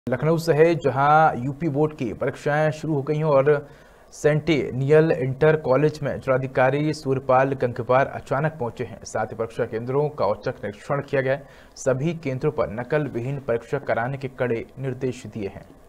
लखनऊ से है, जहां यूपी बोर्ड की परीक्षाएं शुरू हो गई हैं और सेंटिनियल इंटर कॉलेज में जिलाधिकारी सूर्यपाल गंगवार अचानक पहुंचे हैं। साथ ही परीक्षा केंद्रों का औचक निरीक्षण किया गया है। सभी केंद्रों पर नकल विहीन परीक्षा कराने के कड़े निर्देश दिए हैं।